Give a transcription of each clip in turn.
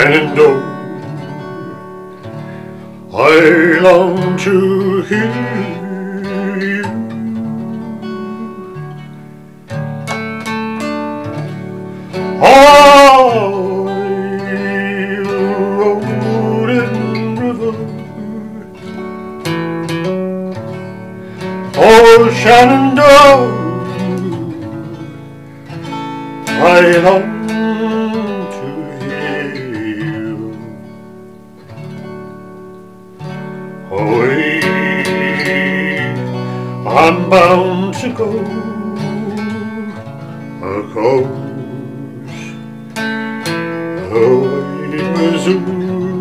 Shenandoah, I long to hear you. Rolling river, oh Shenandoah, I long to hear you. Away, I'm bound to go across Missouri,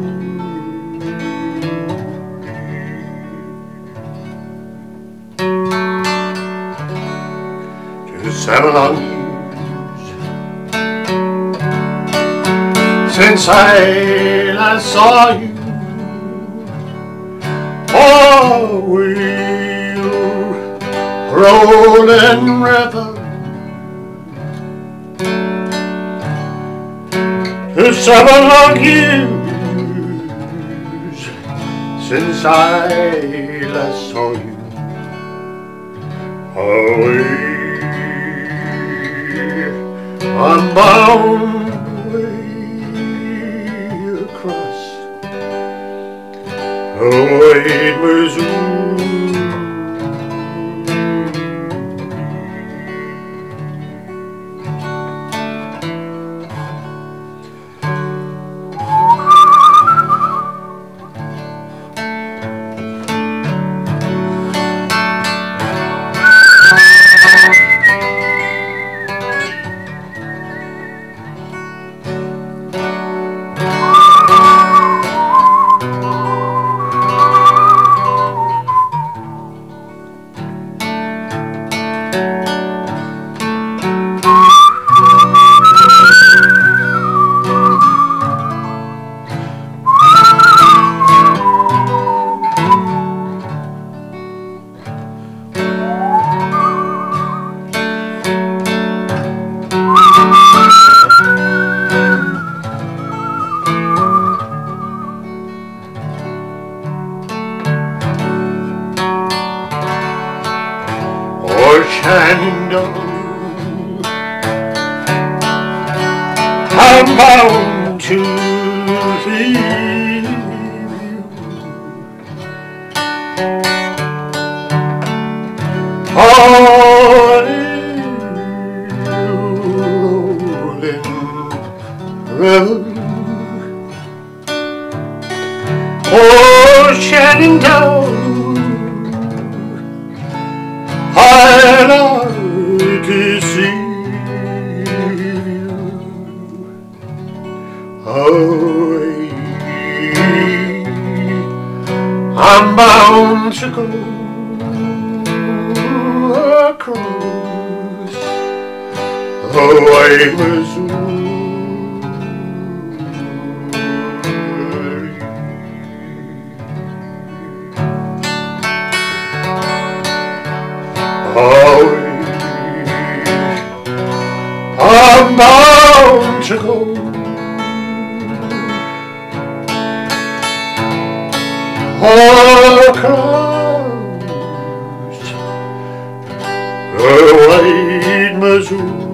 to 7 long years since I last saw you. Oh, we'll rolling river, to 7 long years since I last saw you. Away, I'm bound away across away Missouri. Shenandoah, I'm bound to hear you. Rolling river, oh Shenandoah, I long to see you. Away, I'm bound to go across away Missouri. Away, I'm bound to go across the wide Missouri.